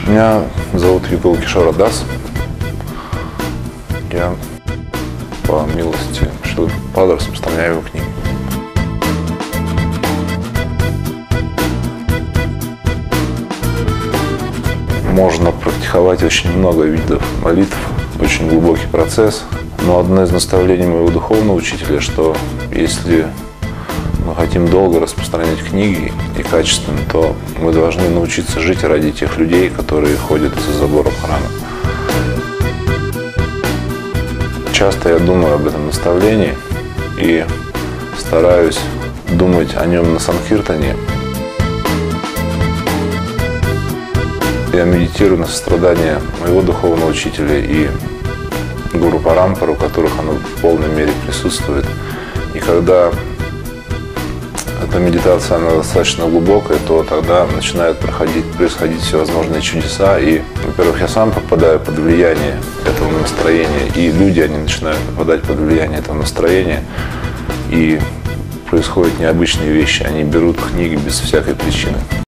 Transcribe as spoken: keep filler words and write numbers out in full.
Меня зовут Югал Кишора Дас. Я по милости Шрилы Прабхупады распространяю его книги. Можно практиковать очень много видов молитв, очень глубокий процесс. Но одно из наставлений моего духовного учителя, что если мы хотим долго распространять книги и качественно, то мы должны научиться жить ради тех людей, которые ходят за забором храма. Часто я думаю об этом наставлении и стараюсь думать о нем на санкиртане. Я медитирую на сострадание моего духовного учителя и Гуру Парампар, у которых оно в полной мере присутствует. И когда эта медитация она достаточно глубокая, то тогда начинают проходить, происходить всевозможные чудеса. И, во-первых, я сам попадаю под влияние этого настроения, и люди, они начинают попадать под влияние этого настроения. И происходят необычные вещи. Они берут книги без всякой причины.